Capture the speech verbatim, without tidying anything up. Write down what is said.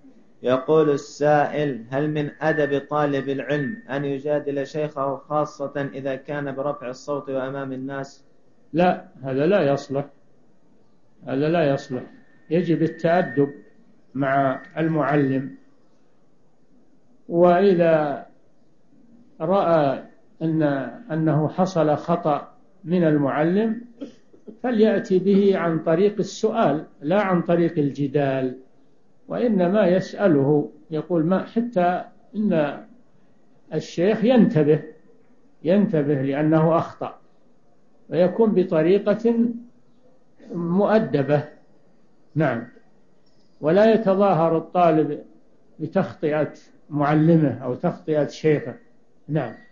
يقول السائل: هل من أدب طالب العلم أن يجادل شيخه، خاصة إذا كان برفع الصوت وأمام الناس؟ لا، هذا لا يصلح، هذا لا يصلح. يجب التأدب مع المعلم، وإذا رأى أن أنه حصل خطأ من المعلم فليأتي به عن طريق السؤال لا عن طريق الجدال، وإنما يسأله، يقول ما حتى إن الشيخ ينتبه ينتبه لأنه أخطأ، ويكون بطريقة مؤدبة. نعم، ولا يتظاهر الطالب بتخطئة معلمه أو تخطئة شيخه. نعم.